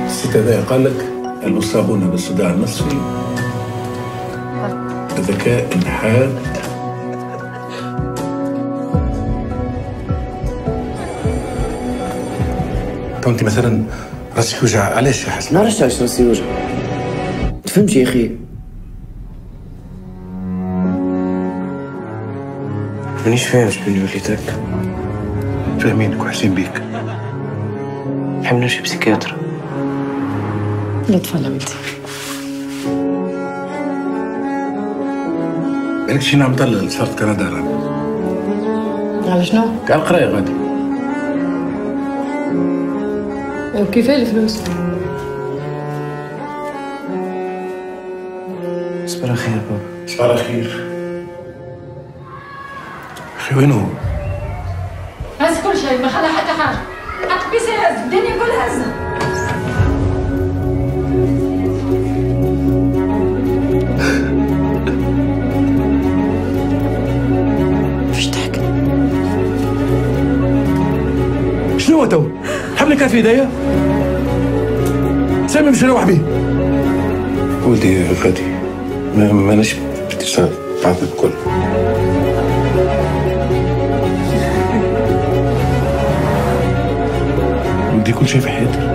الست هذا قال لك المصابون بالصداع النصفي ذكاء حاد تو انت مثلا راسك يوجع، علاش يا حسن؟ ما عرفتش علاش راسي يوجع. تفهمش يا اخي؟ مانيش فاهم شنو وليتك. فاهمينك وحاسين بيك. نحب نمشي بسيكاتر. لا تفضل ولدي. بالك شي نعم طلع صارت كندا رانا. على شنو؟ كان قرايه غادي. وكيف الفلوس؟ صبر خير بابا. صباح الخير. اخي وين هو؟ هز كل شيء ما خلى حتى حاجه. حتى بيسي هز الدنيا كلها هزها. فاش تحكي؟ شنو تو؟ حبلي كان في ايديا؟ سامي مش نروح بيه. ولدي غادي ماناش باتصال بعض الكل. ولدي كل شيء في حياتي.